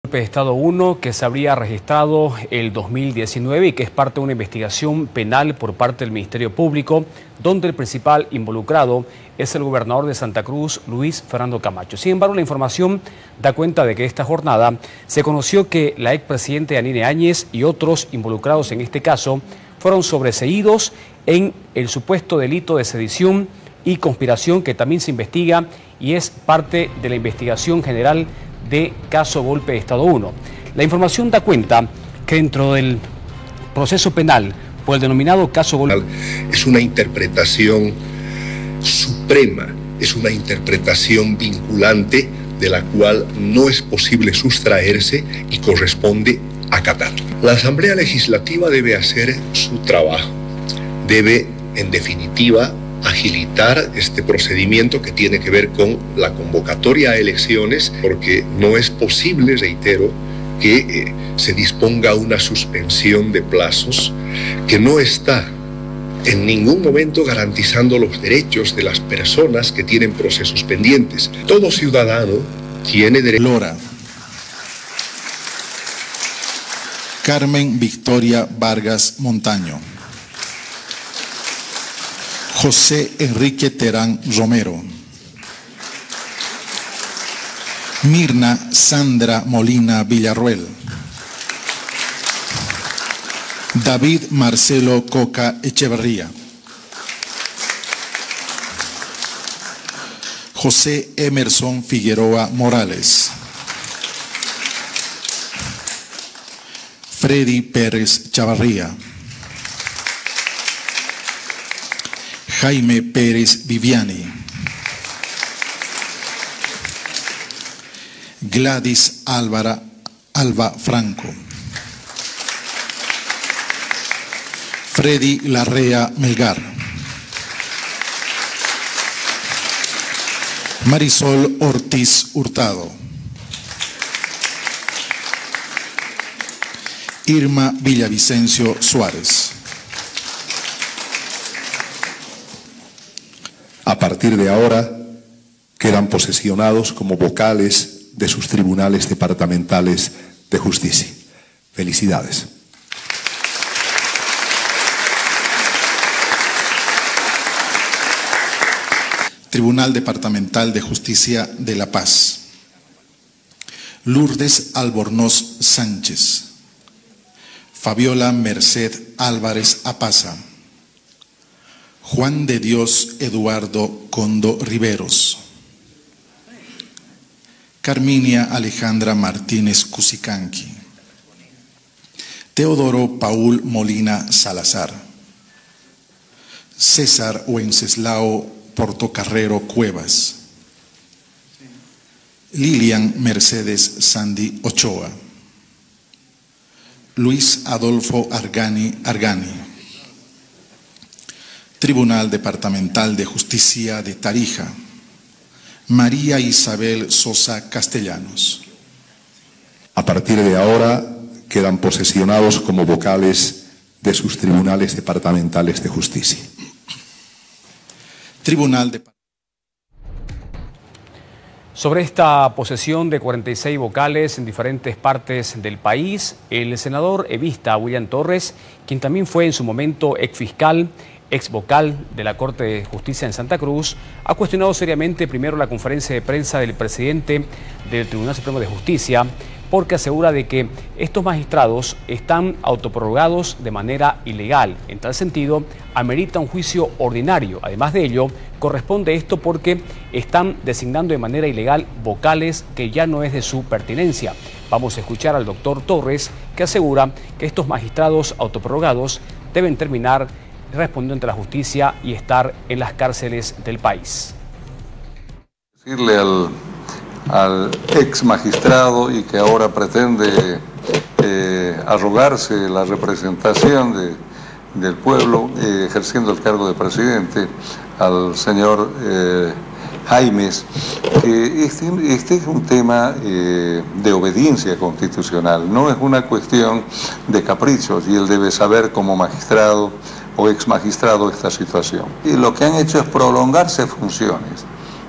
Golpe de Estado 1 que se habría registrado el 2019 y que es parte de una investigación penal por parte del Ministerio Público, donde el principal involucrado es el gobernador de Santa Cruz, Luis Fernando Camacho. Sin embargo, la información da cuenta de que esta jornada se conoció que la expresidenta Yanine Áñez y otros involucrados en este caso fueron sobreseídos en el supuesto delito de sedición y conspiración que también se investiga y es parte de la investigación general de caso Golpe de Estado 1. La información da cuenta que dentro del proceso penal por el denominado caso Golpe... Es una interpretación suprema, es una interpretación vinculante de la cual no es posible sustraerse y corresponde acatar. La Asamblea Legislativa debe hacer su trabajo, debe, en definitiva, agilitar este procedimiento que tiene que ver con la convocatoria a elecciones, porque no es posible, reitero, que se disponga una suspensión de plazos que no está en ningún momento garantizando los derechos de las personas que tienen procesos pendientes. Todo ciudadano tiene derecho. Lora. Carmen Victoria Vargas Montaño. José Enrique Terán Romero. Mirna Sandra Molina Villarruel. David Marcelo Coca Echeverría. José Emerson Figueroa Morales. Freddy Pérez Chavarría. Jaime Pérez Viviani. Gladys Alba Franco. Freddy Larrea Melgar. Marisol Ortiz Hurtado. Irma Villavicencio Suárez. A partir de ahora, quedan posesionados como vocales de sus tribunales departamentales de justicia. Felicidades. Tribunal Departamental de Justicia de La Paz. Lourdes Albornoz Sánchez. Fabiola Merced Álvarez Apaza. Juan de Dios Eduardo Condo Riveros. Carminia Alejandra Martínez Cusicanqui. Teodoro Paul Molina Salazar. César Wenceslao Portocarrero Cuevas. Lilian Mercedes Sandy Ochoa. Luis Adolfo Argani. Tribunal Departamental de Justicia de Tarija. María Isabel Sosa Castellanos. A partir de ahora quedan posesionados como vocales de sus tribunales departamentales de justicia. Tribunal de... Sobre esta posesión de 46 vocales en diferentes partes del país, el senador evista William Torres, quien también fue en su momento exfiscal, ex vocal de la Corte de Justicia en Santa Cruz, ha cuestionado seriamente primero la conferencia de prensa del presidente del Tribunal Supremo de Justicia, porque asegura de que estos magistrados están autoprorrogados de manera ilegal. En tal sentido, amerita un juicio ordinario. Además de ello, corresponde esto porque están designando de manera ilegal vocales que ya no es de su pertinencia. Vamos a escuchar al doctor Torres, que asegura que estos magistrados autoprorrogados deben terminar respondiendo ante la justicia y estar en las cárceles del país. Decirle al ex magistrado y que ahora pretende arrogarse la representación del pueblo ejerciendo el cargo de presidente, al señor Jaimes, que este es un tema de obediencia constitucional, no es una cuestión de caprichos, y él debe saber como magistrado o ex magistrado esta situación. Y lo que han hecho es prolongarse funciones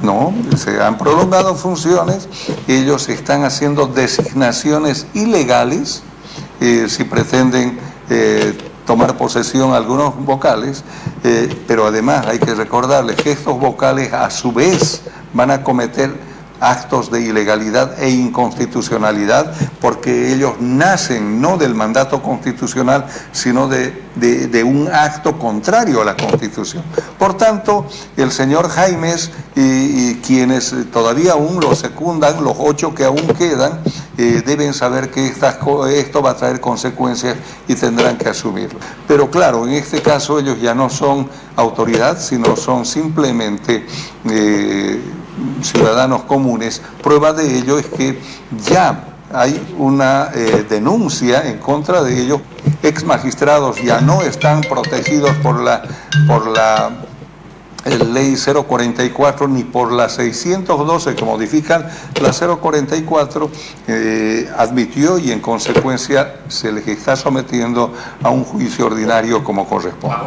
No, se han prolongado funciones, ellos están haciendo designaciones ilegales, si pretenden tomar posesión algunos vocales, pero además hay que recordarles que estos vocales a su vez van a cometer actos de ilegalidad e inconstitucionalidad, porque ellos nacen no del mandato constitucional, sino de un acto contrario a la Constitución. Por tanto, el señor Jaimes y quienes todavía aún lo secundan, los 8 que aún quedan, deben saber que esto va a traer consecuencias y tendrán que asumirlo. Pero claro, en este caso ellos ya no son autoridad, sino son simplemente ciudadanos comunes. Prueba de ello es que ya hay una denuncia en contra de ellos. Ex magistrados ya no están protegidos por la ley 044 ni por la 612 que modifican la 044, admitió y en consecuencia se les está sometiendo a un juicio ordinario como corresponde.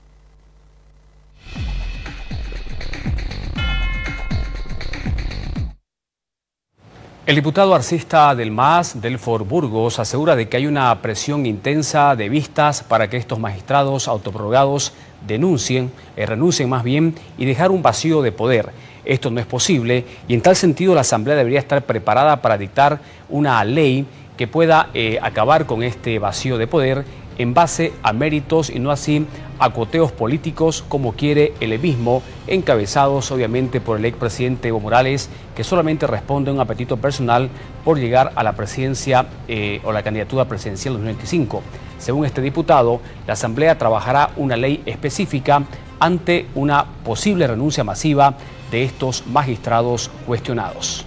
El diputado arcista del MAS, Delfor Burgos, asegura de que hay una presión intensa de vistas para que estos magistrados autoprorrogados renuncien más bien y dejar un vacío de poder. Esto no es posible y en tal sentido la Asamblea debería estar preparada para dictar una ley que pueda acabar con este vacío de poder en base a méritos y no así a coteos políticos como quiere el levismo, encabezados obviamente por el expresidente Evo Morales, que solamente responde a un apetito personal por llegar a la presidencia o la candidatura presidencial 2025. Según este diputado, la Asamblea trabajará una ley específica ante una posible renuncia masiva de estos magistrados cuestionados.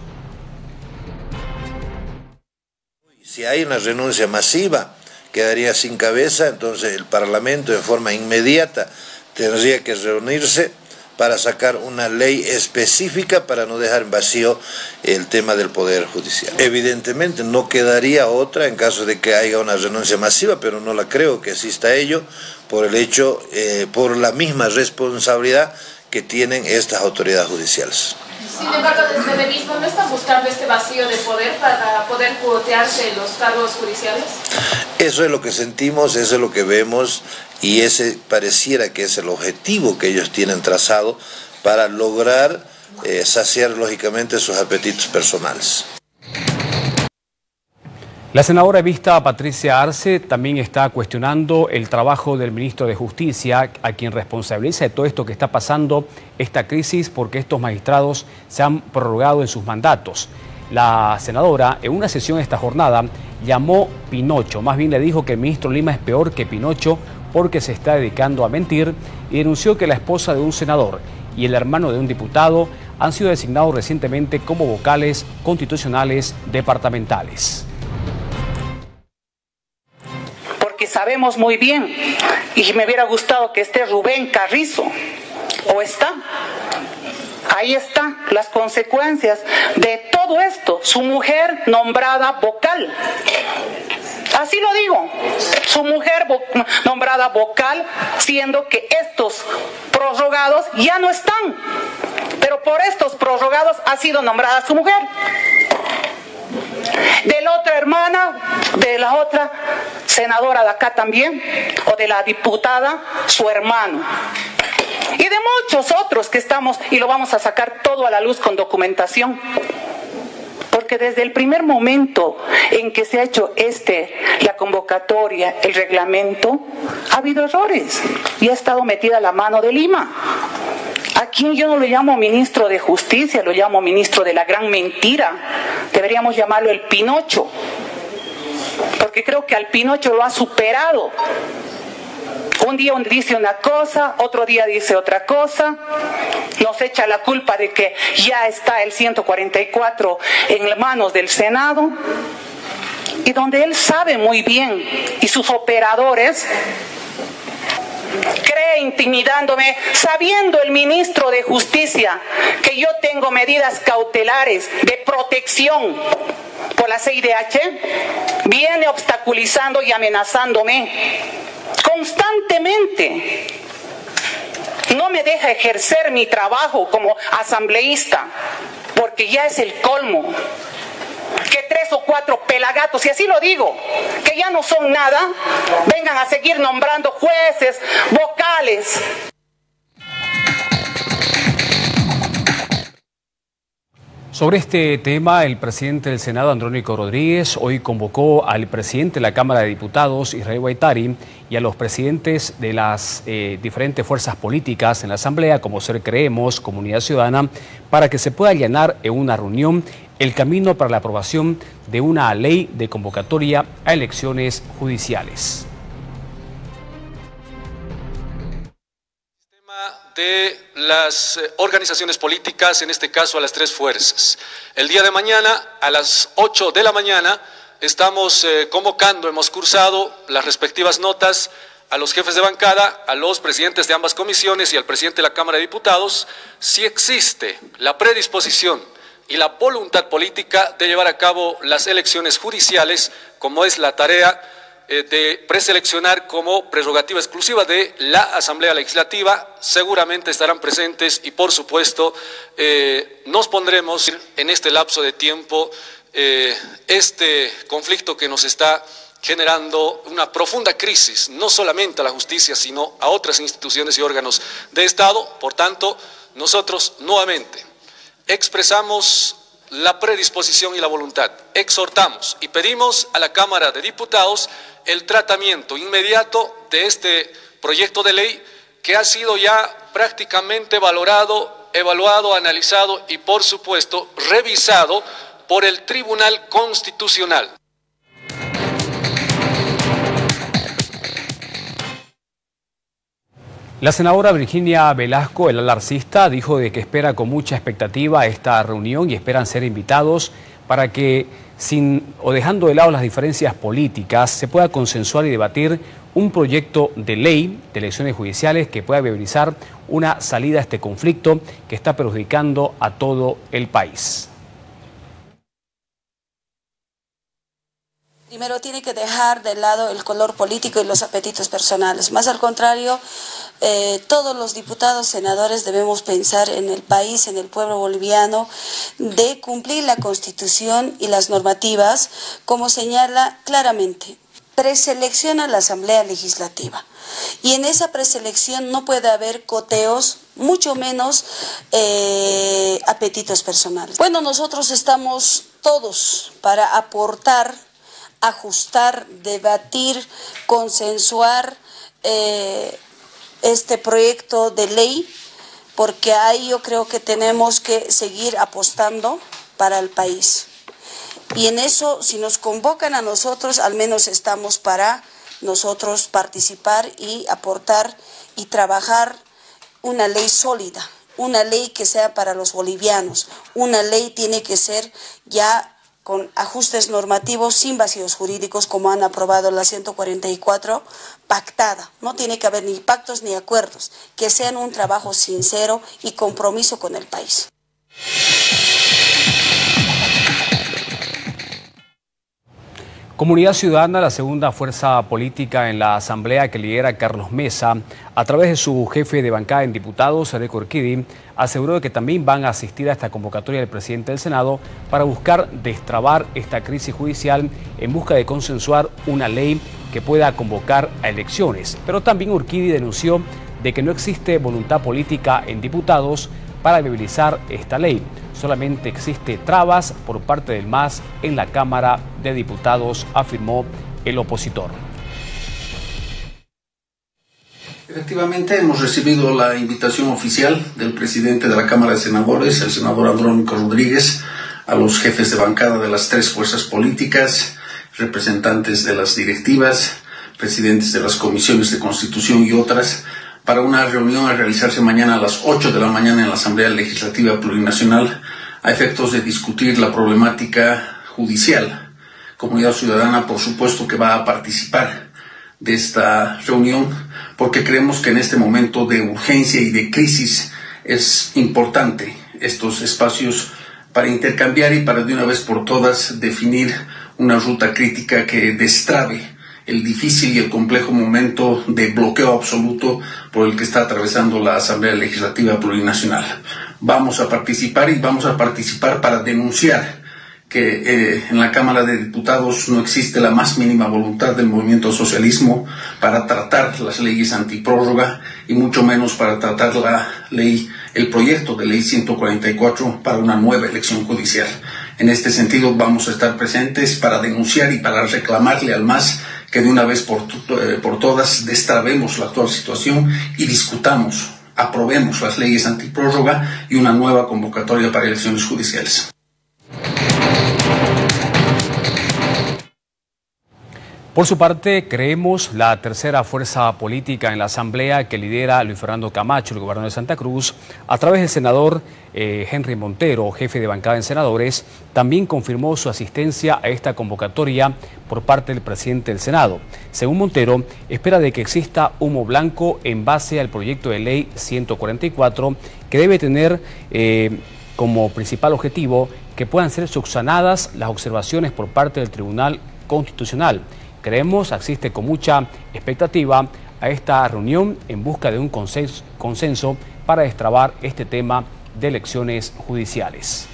Si hay una renuncia masiva, quedaría sin cabeza, entonces el Parlamento de forma inmediata tendría que reunirse para sacar una ley específica para no dejar en vacío el tema del Poder Judicial. Evidentemente no quedaría otra en caso de que haya una renuncia masiva, pero no la creo que exista ello por el hecho, por la misma responsabilidad que tienen estas autoridades judiciales. Sin embargo, desde el levismo, ¿no están buscando este vacío de poder para poder cuotearse los cargos judiciales? Eso es lo que sentimos, eso es lo que vemos y ese pareciera que es el objetivo que ellos tienen trazado para lograr saciar lógicamente sus apetitos personales. La senadora evista Patricia Arce también está cuestionando el trabajo del ministro de Justicia, a quien responsabiliza de todo esto que está pasando, esta crisis, porque estos magistrados se han prorrogado en sus mandatos. La senadora, en una sesión esta jornada, llamó Pinocho, más bien le dijo que el ministro Lima es peor que Pinocho porque se está dedicando a mentir y denunció que la esposa de un senador y el hermano de un diputado han sido designados recientemente como vocales constitucionales departamentales. Porque sabemos muy bien, y me hubiera gustado que esté Rubén Carrizo, o está, ahí están las consecuencias de todo esto, su mujer nombrada vocal, así lo digo, su mujer nombrada vocal, siendo que estos prorrogados ya no están, pero por estos prorrogados ha sido nombrada su mujer. De la otra hermana, de la otra senadora de acá también, o de la diputada, su hermano. Y de muchos otros que estamos, y lo vamos a sacar todo a la luz con documentación. Porque desde el primer momento en que se ha hecho la convocatoria, el reglamento, ha habido errores y ha estado metida la mano de Lima. A quien yo no lo llamo ministro de Justicia, lo llamo ministro de la gran mentira. Deberíamos llamarlo el Pinocho, porque creo que al Pinocho lo ha superado. Un día dice una cosa, otro día dice otra cosa, nos echa la culpa de que ya está el 144 en manos del Senado, y donde él sabe muy bien, y sus operadores, cree intimidándome, sabiendo el ministro de Justicia que yo tengo medidas cautelares de protección por la CIDH, viene obstaculizando y amenazándome constantemente. no me deja ejercer mi trabajo como asambleísta, porque ya es el colmo que 3 o 4 pelagatos, y así lo digo, que ya no son nada, vengan a seguir nombrando jueces, vocales. Sobre este tema, el presidente del Senado, Andrónico Rodríguez, hoy convocó al presidente de la Cámara de Diputados, Israel Guaitari, y a los presidentes de las diferentes fuerzas políticas en la Asamblea, como Ser Creemos, Comunidad Ciudadana, para que se pueda allanar en una reunión el camino para la aprobación de una ley de convocatoria a elecciones judiciales. De las organizaciones políticas, en este caso a las 3 fuerzas. El día de mañana, a las 8 de la mañana, estamos convocando, hemos cursado las respectivas notas a los jefes de bancada, a los presidentes de ambas comisiones y al presidente de la Cámara de Diputados, si existe la predisposición y la voluntad política de llevar a cabo las elecciones judiciales, como es la tarea de preseleccionar como prerrogativa exclusiva de la Asamblea Legislativa. Seguramente estarán presentes y, por supuesto, nos pondremos en este lapso de tiempo este conflicto que nos está generando una profunda crisis, no solamente a la justicia, sino a otras instituciones y órganos de Estado. Por tanto, nosotros nuevamente expresamos la predisposición y la voluntad, exhortamos y pedimos a la Cámara de Diputados el tratamiento inmediato de este proyecto de ley que ha sido ya prácticamente valorado, evaluado, analizado y, por supuesto, revisado por el Tribunal Constitucional. La senadora Virginia Velasco, el alarcista, dijo de que espera con mucha expectativa esta reunión y esperan ser invitados para que, dejando de lado las diferencias políticas, se pueda consensuar y debatir un proyecto de ley de elecciones judiciales que pueda viabilizar una salida a este conflicto que está perjudicando a todo el país. Primero tiene que dejar de lado el color político y los apetitos personales. Más al contrario, todos los diputados, senadores debemos pensar en el país, en el pueblo boliviano, de cumplir la Constitución y las normativas, como señala claramente. Preselecciona la Asamblea Legislativa. Y en esa preselección no puede haber coteos, mucho menos apetitos personales. Bueno, nosotros estamos todos para aportar, ajustar, debatir, consensuar este proyecto de ley, porque ahí yo creo que tenemos que seguir apostando para el país. Y en eso, si nos convocan a nosotros, al menos estamos para nosotros participar y aportar y trabajar una ley sólida, una ley que sea para los bolivianos. Una ley tiene que ser ya con ajustes normativos, sin vacíos jurídicos, como han aprobado la 144, pactada. No tiene que haber ni pactos ni acuerdos, que sean un trabajo sincero y compromiso con el país. Comunidad Ciudadana, la segunda fuerza política en la Asamblea que lidera Carlos Mesa, a través de su jefe de bancada en diputados, Areco Urquidi, aseguró que también van a asistir a esta convocatoria del presidente del Senado para buscar destrabar esta crisis judicial en busca de consensuar una ley que pueda convocar a elecciones. Pero también Urquidi denunció de que no existe voluntad política en diputados para viabilizar esta ley. Solamente existe trabas por parte del MAS en la Cámara de Diputados, afirmó el opositor. Efectivamente, hemos recibido la invitación oficial del presidente de la Cámara de Senadores, el senador Andrónico Rodríguez, a los jefes de bancada de las 3 fuerzas políticas, representantes de las directivas, presidentes de las comisiones de Constitución y otras, para una reunión a realizarse mañana a las 8 de la mañana en la Asamblea Legislativa Plurinacional a efectos de discutir la problemática judicial. Comunidad Ciudadana, por supuesto, que va a participar de esta reunión porque creemos que en este momento de urgencia y de crisis es importante estos espacios para intercambiar y para de una vez por todas definir una ruta crítica que destrabe el difícil y el complejo momento de bloqueo absoluto por el que está atravesando la Asamblea Legislativa Plurinacional. Vamos a participar y vamos a participar para denunciar que en la Cámara de Diputados no existe la más mínima voluntad del movimiento socialismo para tratar las leyes antiprórroga y mucho menos para tratar el proyecto de ley 144 para una nueva elección judicial. En este sentido vamos a estar presentes para denunciar y para reclamarle al MAS que de una vez por todas destrabemos la actual situación y discutamos, aprobemos las leyes antiprórroga y una nueva convocatoria para elecciones judiciales. Por su parte, creemos la tercera fuerza política en la Asamblea que lidera Luis Fernando Camacho, el gobernador de Santa Cruz, a través del senador Henry Montero, jefe de bancada en senadores, también confirmó su asistencia a esta convocatoria por parte del presidente del Senado. Según Montero, espera de que exista humo blanco en base al proyecto de ley 144 que debe tener como principal objetivo que puedan ser subsanadas las observaciones por parte del Tribunal Constitucional. Creemos, asiste con mucha expectativa a esta reunión en busca de un consenso para destrabar este tema de elecciones judiciales.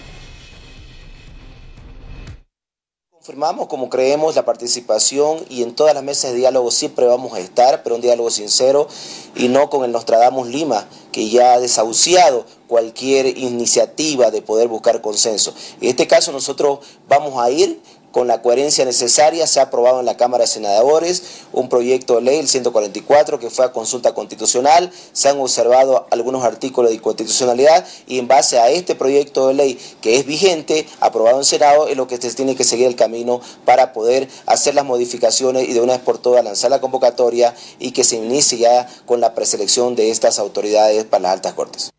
Confirmamos como creemos la participación y en todas las mesas de diálogo siempre vamos a estar, pero un diálogo sincero y no con el Nostradamus Lima, que ya ha desahuciado cualquier iniciativa de poder buscar consenso. En este caso nosotros vamos a ir con la coherencia necesaria. Se ha aprobado en la Cámara de Senadores un proyecto de ley, el 144, que fue a consulta constitucional. Se han observado algunos artículos de inconstitucionalidad y en base a este proyecto de ley que es vigente, aprobado en Senado, es lo que se tiene que seguir el camino para poder hacer las modificaciones y de una vez por todas lanzar la convocatoria y que se inicie ya con la preselección de estas autoridades para las altas cortes.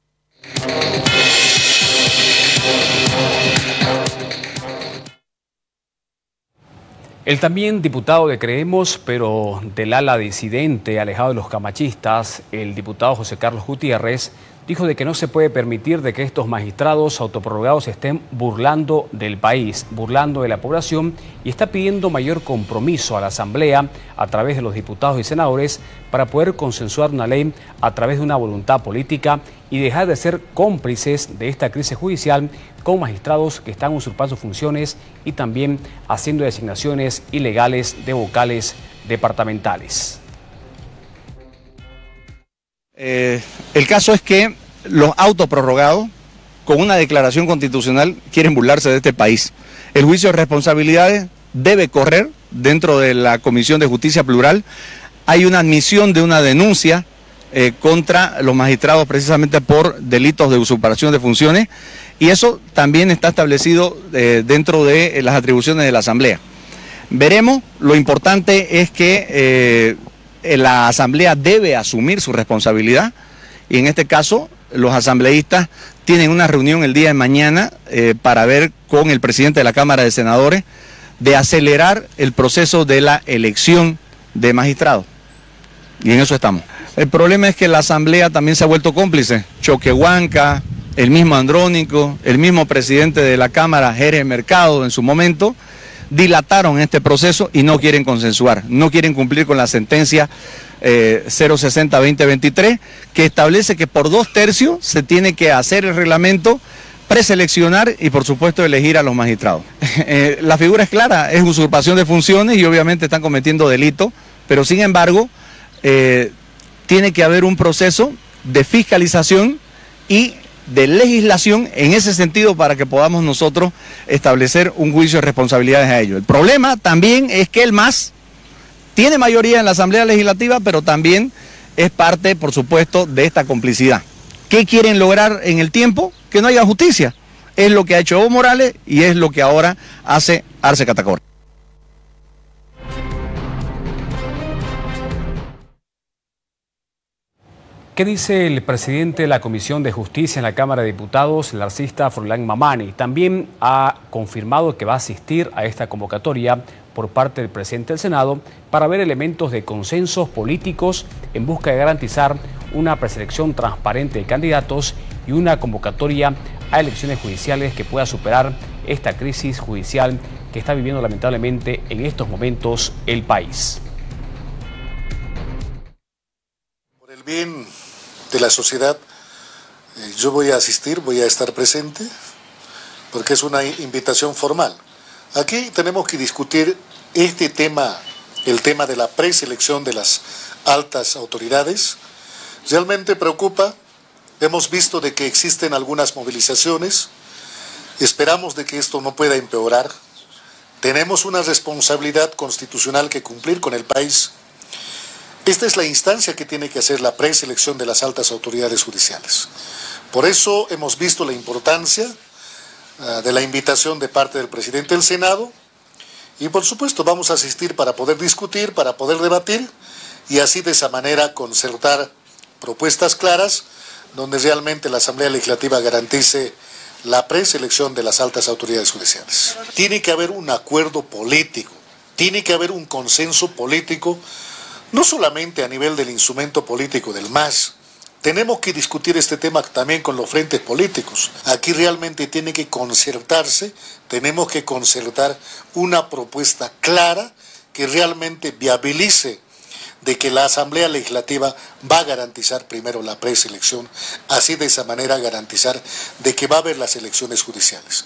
El también diputado de Creemos, pero del ala disidente, alejado de los camachistas, el diputado José Carlos Gutiérrez, dijo de que no se puede permitir de que estos magistrados autoprorrogados estén burlando del país, burlando de la población, y está pidiendo mayor compromiso a la Asamblea a través de los diputados y senadores para poder consensuar una ley a través de una voluntad política y dejar de ser cómplices de esta crisis judicial con magistrados que están usurpando funciones y también haciendo designaciones ilegales de vocales departamentales. El caso es que los autoprorrogados, con una declaración constitucional, quieren burlarse de este país. El juicio de responsabilidades debe correr dentro de la Comisión de Justicia Plural. Hay una admisión de una denuncia contra los magistrados precisamente por delitos de usurpación de funciones, y eso también está establecido dentro de las atribuciones de la Asamblea. Veremos. Lo importante es que la Asamblea debe asumir su responsabilidad y en este caso los asambleístas tienen una reunión el día de mañana para ver con el presidente de la Cámara de Senadores de acelerar el proceso de la elección de magistrados. Y en eso estamos. El problema es que la Asamblea también se ha vuelto cómplice. Choquehuanca, el mismo Andrónico, el mismo presidente de la Cámara, Jerez Mercado, en su momento, dilataron este proceso y no quieren consensuar, no quieren cumplir con la sentencia 060-2023, que establece que por 2/3 se tiene que hacer el reglamento, preseleccionar y por supuesto elegir a los magistrados. La figura es clara, es usurpación de funciones y obviamente están cometiendo delito, pero sin embargo tiene que haber un proceso de fiscalización y de legislación en ese sentido para que podamos nosotros establecer un juicio de responsabilidades a ellos. El problema también es que el MAS tiene mayoría en la Asamblea Legislativa, pero también es parte, por supuesto, de esta complicidad. ¿Qué quieren lograr en el tiempo? Que no haya justicia. Es lo que ha hecho Evo Morales y es lo que ahora hace Arce Catacora. ¿Qué dice el presidente de la Comisión de Justicia en la Cámara de Diputados, el arcista Froilán Mamani? También ha confirmado que va a asistir a esta convocatoria por parte del presidente del Senado para ver elementos de consensos políticos en busca de garantizar una preselección transparente de candidatos y una convocatoria a elecciones judiciales que pueda superar esta crisis judicial que está viviendo lamentablemente en estos momentos el país. bien de la sociedad, yo voy a asistir, voy a estar presente, porque es una invitación formal. Aquí tenemos que discutir este tema, el tema de la preselección de las altas autoridades. Realmente preocupa, hemos visto de que existen algunas movilizaciones, esperamos de que esto no pueda empeorar. Tenemos una responsabilidad constitucional que cumplir con el país. Esta es la instancia que tiene que hacer la preselección de las altas autoridades judiciales. Por eso hemos visto la importancia de la invitación de parte del presidente del Senado y por supuesto vamos a asistir para poder discutir, para poder debatir y así de esa manera concertar propuestas claras donde realmente la Asamblea Legislativa garantice la preselección de las altas autoridades judiciales. Tiene que haber un acuerdo político, tiene que haber un consenso político, no solamente a nivel del instrumento político del MAS. Tenemos que discutir este tema también con los frentes políticos. Aquí realmente tiene que concertarse, tenemos que concertar una propuesta clara que realmente viabilice de que la Asamblea Legislativa va a garantizar primero la preselección, así de esa manera garantizar de que va a haber las elecciones judiciales.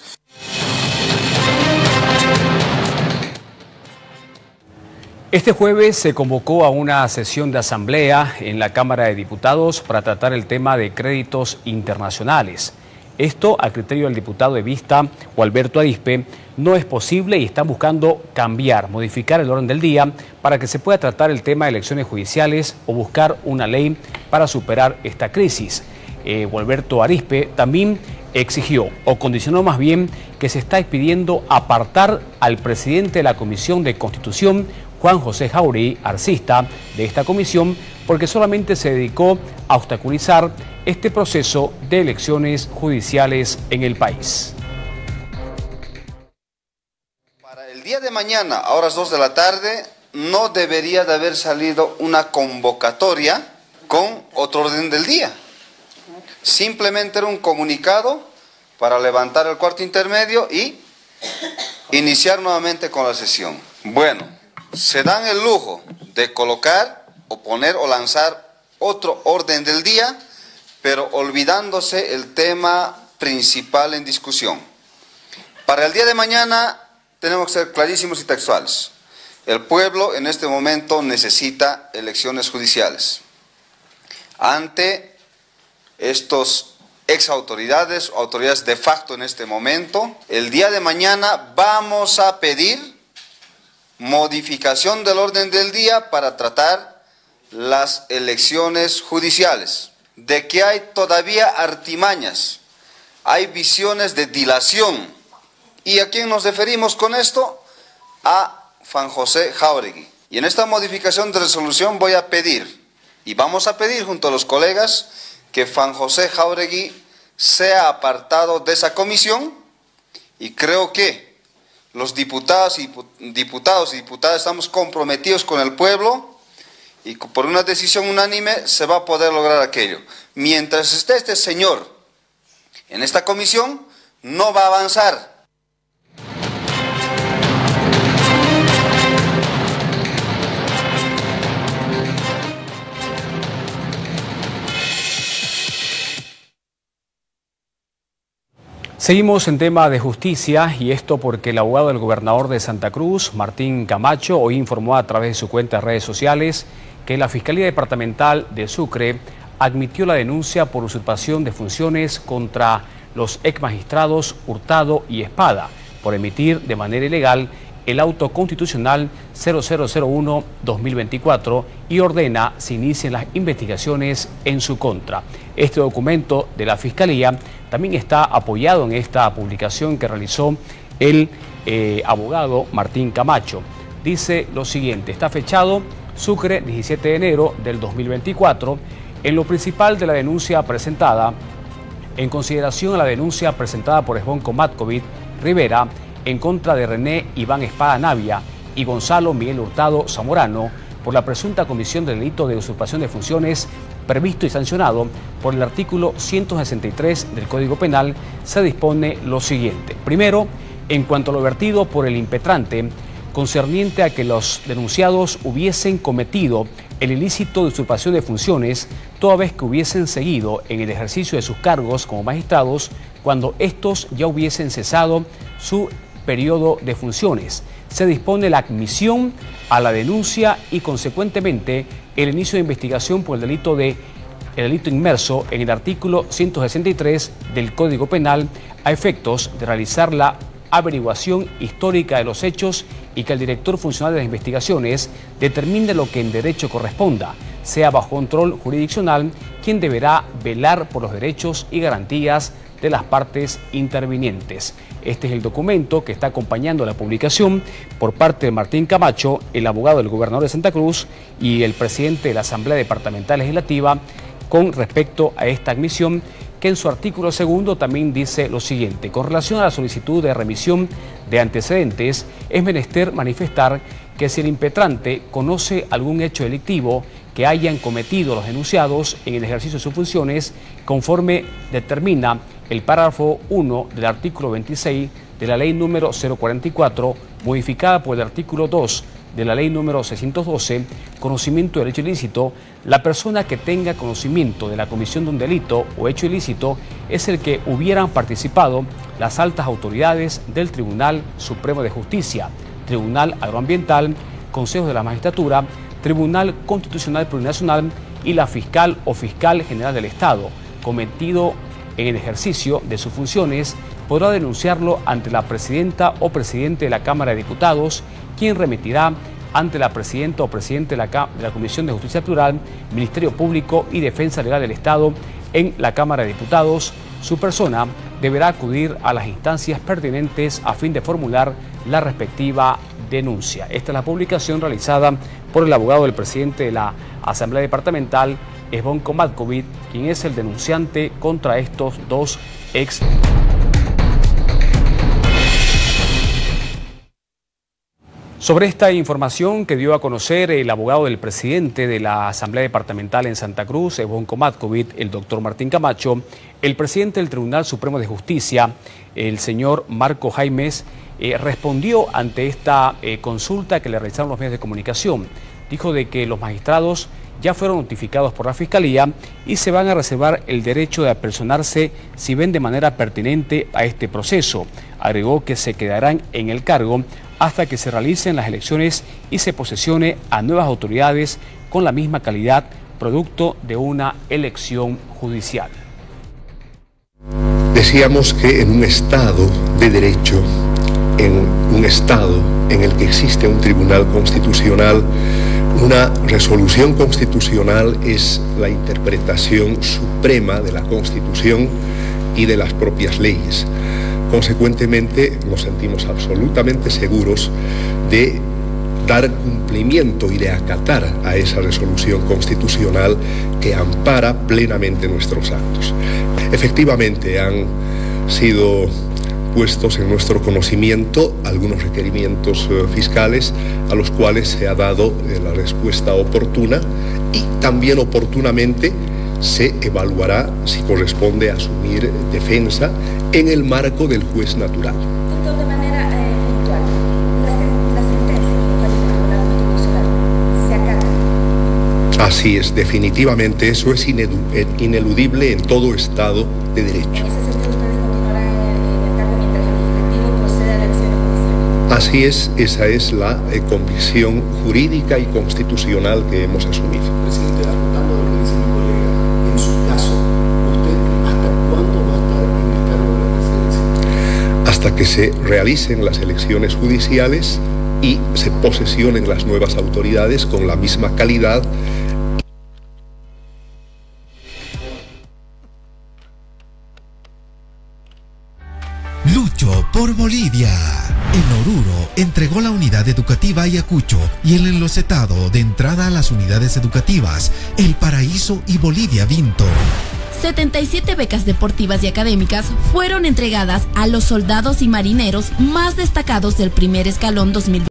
Este jueves se convocó a una sesión de asamblea en la Cámara de Diputados para tratar el tema de créditos internacionales. Esto, a criterio del diputado evista Gualberto Arispe, no es posible y están buscando cambiar, modificar el orden del día para que se pueda tratar el tema de elecciones judiciales o buscar una ley para superar esta crisis. Gualberto Arispe también exigió, o condicionó más bien, que se está pidiendo apartar al presidente de la Comisión de Constitución, Juan José Jauregui, arcista de esta comisión, porque solamente se dedicó a obstaculizar este proceso de elecciones judiciales en el país. Para el día de mañana, a horas 2 de la tarde, no debería de haber salido una convocatoria con otro orden del día. Simplemente era un comunicado para levantar el cuarto intermedio y iniciar nuevamente con la sesión. Bueno, se dan el lujo de colocar o poner o lanzar otro orden del día, pero olvidándose el tema principal en discusión. Para el día de mañana tenemos que ser clarísimos y textuales. El pueblo en este momento necesita elecciones judiciales. Ante estos ex autoridades o autoridades de facto en este momento, el día de mañana vamos a pedir modificación del orden del día para tratar las elecciones judiciales. De que hay todavía artimañas, hay visiones de dilación. ¿Y a quién nos referimos con esto? A Juan José Jauregui. Y en esta modificación de resolución voy a pedir, y vamos a pedir junto a los colegas, que Juan José Jauregui sea apartado de esa comisión, y creo que los diputados y diputadas estamos comprometidos con el pueblo y por una decisión unánime se va a poder lograr aquello. Mientras esté este señor en esta comisión, no va a avanzar. Seguimos en tema de justicia y esto porque el abogado del gobernador de Santa Cruz, Martín Camacho, hoy informó a través de su cuenta de redes sociales que la Fiscalía Departamental de Sucre admitió la denuncia por usurpación de funciones contra los exmagistrados Hurtado y Espada por emitir de manera ilegal el auto constitucional 0001-2024 y ordena se inicien las investigaciones en su contra. Este documento de la Fiscalía también está apoyado en esta publicación que realizó el abogado Martín Camacho. Dice lo siguiente, está fechado Sucre 17 de enero del 2024. En lo principal de la denuncia presentada, en consideración a la denuncia presentada por Esbonco Matkovic Rivera en contra de René Iván Espada Navia y Gonzalo Miguel Hurtado Zamorano por la presunta comisión del delito de usurpación de funciones previsto y sancionado por el artículo 163 del Código Penal, se dispone lo siguiente. Primero, en cuanto a lo vertido por el impetrante, concerniente a que los denunciados hubiesen cometido el ilícito de usurpación de funciones toda vez que hubiesen seguido en el ejercicio de sus cargos como magistrados cuando estos ya hubiesen cesado su periodo de funciones. Se dispone la admisión a la denuncia y consecuentemente el inicio de investigación por el delito inmerso en el artículo 163 del Código Penal a efectos de realizar la averiguación histórica de los hechos y que el director funcional de las investigaciones determine lo que en derecho corresponda, sea bajo control jurisdiccional, quien deberá velar por los derechos y garantías de las partes intervinientes. Este es el documento que está acompañando la publicación por parte de Martín Camacho, el abogado del gobernador de Santa Cruz y el presidente de la Asamblea Departamental Legislativa, con respecto a esta admisión, que en su artículo 2 también dice lo siguiente: con relación a la solicitud de remisión de antecedentes, es menester manifestar que si el impetrante conoce algún hecho delictivo que hayan cometido los denunciados en el ejercicio de sus funciones, conforme determina el párrafo 1 del artículo 26 de la ley número 044, modificada por el artículo 2 de la ley número 612, conocimiento del hecho ilícito, la persona que tenga conocimiento de la comisión de un delito o hecho ilícito es el que hubieran participado las altas autoridades del Tribunal Supremo de Justicia, Tribunal Agroambiental, Consejo de la Magistratura, Tribunal Constitucional Plurinacional y la fiscal o fiscal general del Estado, cometido en el ejercicio de sus funciones, podrá denunciarlo ante la presidenta o presidente de la Cámara de Diputados, quien remitirá ante la presidenta o presidente de la Comisión de Justicia Plural, Ministerio Público y Defensa Legal del Estado en la Cámara de Diputados. Su persona deberá acudir a las instancias pertinentes a fin de formular la respectiva denuncia. Esta es la publicación realizada por el abogado del presidente de la Asamblea Departamental, Zvonko Matković, quien es el denunciante contra estos dos ex. Sobre esta información que dio a conocer el abogado del presidente de la Asamblea Departamental en Santa Cruz, Zvonko Matković, el doctor Martín Camacho, el presidente del Tribunal Supremo de Justicia, el señor Marco Jaimes, respondió ante esta consulta que le realizaron los medios de comunicación. Dijo de que los magistrados ya fueron notificados por la Fiscalía y se van a reservar el derecho de apersonarse si ven de manera pertinente a este proceso. Agregó que se quedarán en el cargo hasta que se realicen las elecciones y se posesione a nuevas autoridades con la misma calidad, producto de una elección judicial. Decíamos que en un Estado de derecho, en un Estado en el que existe un tribunal constitucional, una resolución constitucional es la interpretación suprema de la Constitución y de las propias leyes. Consecuentemente, nos sentimos absolutamente seguros de dar cumplimiento y de acatar a esa resolución constitucional que ampara plenamente nuestros actos. Efectivamente, han sido puestos en nuestro conocimiento algunos requerimientos fiscales a los cuales se ha dado la respuesta oportuna y también oportunamente se evaluará si corresponde asumir defensa en el marco del juez natural. De manera puntual, la sentencia del Tribunal Constitucional se acata. Así es, definitivamente eso es ineludible en todo Estado de derecho. Así es, esa es la convicción jurídica y constitucional que hemos asumido. Presidente, apuntando a lo que dice mi colega, en su caso, ¿usted hasta cuándo va a estar en el cargo de la presidencia? Hasta que se realicen las elecciones judiciales y se posesionen las nuevas autoridades con la misma calidad. Lucho por Bolivia. El Oruro entregó la unidad educativa Ayacucho y el enlocetado de entrada a las unidades educativas El Paraíso y Bolivia Vinto. 77 becas deportivas y académicas fueron entregadas a los soldados y marineros más destacados del primer escalón 2020.